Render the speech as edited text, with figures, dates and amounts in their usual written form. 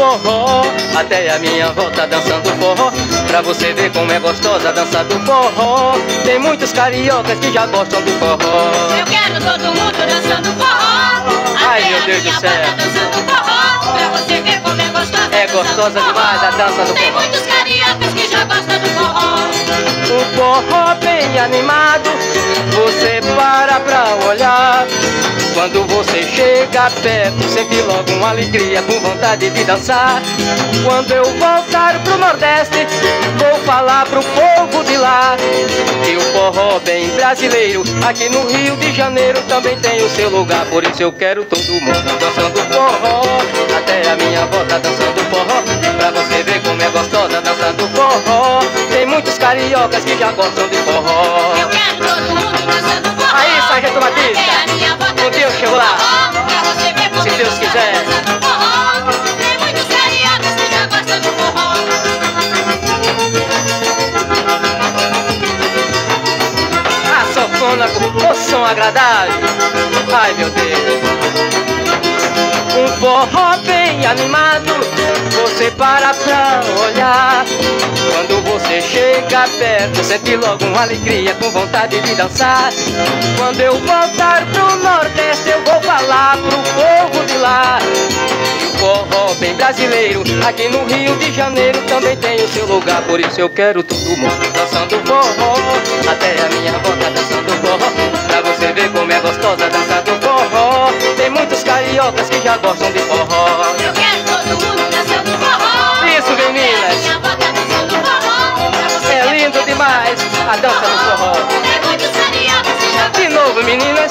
forró. Até a minha avó tá dançando forró, pra você ver como é gostosa a dança do forró. Tem muitos cariocas que já gostam do forró. Eu quero todo mundo dançando forró. Ai, meu Deus do céu. Tá dançando forró, pra você ver como é gostosa. É gostosa demais a dança do Tem forró. muitos cariocas que já gostam do forró. Um forró bem animado, você para pra olhar. Quando você chega perto, sente logo uma alegria, com vontade de dançar. Quando eu voltar pro Nordeste, vou falar pro povo de lá que o forró bem brasileiro, aqui no Rio de Janeiro também tem o seu lugar. Por isso eu quero todo mundo dançando forró. Até a minha avó tá dançando forró, pra você ver como é gostosa dançando forró. Tem muitos cariocas que já gostam de forró. Eu quero todo mundo dançando forró. Aí, Sargento Batista, Até a minha avó tá um dia eu dançando chego lá. forró, pra você ver como Se é Deus gostosa quiser. dançando forró. Tem muitos cariocas que já gostam do forró. A sanfona com o som agradável. Ai, meu Deus. Um forró bem animado, você para pra olhar. Quando você chega perto, sente logo uma alegria, com vontade de dançar. Quando eu voltar pro Nordeste, eu vou falar pro povo de lá que o forró bem brasileiro, aqui no Rio de Janeiro também tem o seu lugar. Por isso eu quero todo mundo dançando forró. Até a minha avó tá dançando forró, pra você ver como é gostosa a dança do forró. Tem muitos cariocas que já gostam de forró. Eu quero todo mundo dançando forró. Isso, meninas. Minha avó tá dançando forró, pra você É ver lindo como demais a dança do forró. Tem muitos cariocas que já De novo, meninas.